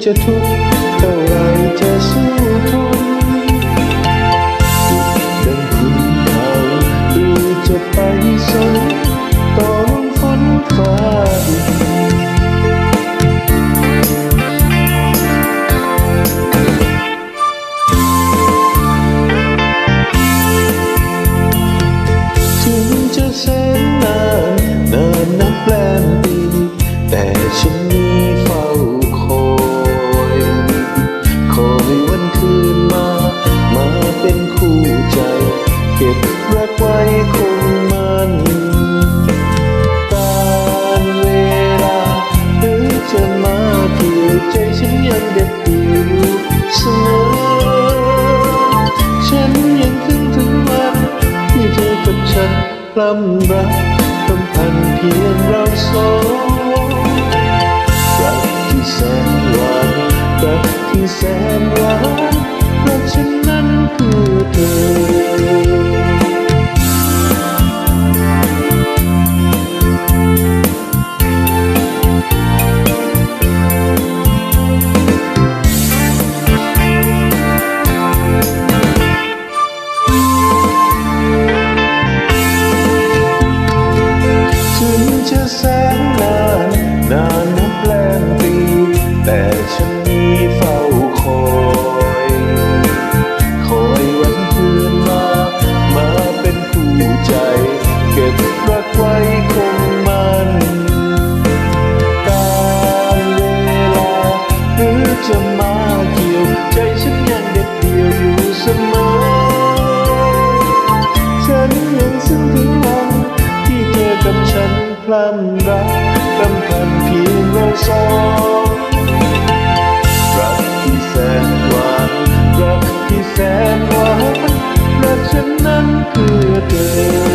จะทุกข์เท่าไรจะสู้ทนดังคุณเขาหรือจะไปสนต่อลมฝนฟ้าดินถึงจะแสนนานนับแรมปีแต่ฉันนี้เฝ้าคอยวันคืนมาเป็นคู่ใจเก็บรักไว้คงมันการเวลาหรือจะมาเกี่ยวใจฉันยังเด็ดเดี่ยวอยู่เสมอฉันยังถึงวันที่เธอกับฉันพลัมรักต้องพันเพียงเราสองรักที่แสนหวานรักที่แสนหวานรักฉันนั้นเพื่อเธอแสนนานนับแรมปีแต่ฉันนี้เฝ้าคอยวันคืนมาเป็นคู่ใจเก็บรักไว้คงมันการเวลาหรือจะมาเกี่ยวใจฉันยังเด็ดเดี่ยวอยู่เสมอฉันยังซึ้งถึงวันที่เธอกับฉันพลัมรักรำพันเพียงเราสองรักที่แสนหวานรักที่แสนหวานรักฉันนั้นเพื่อเธอ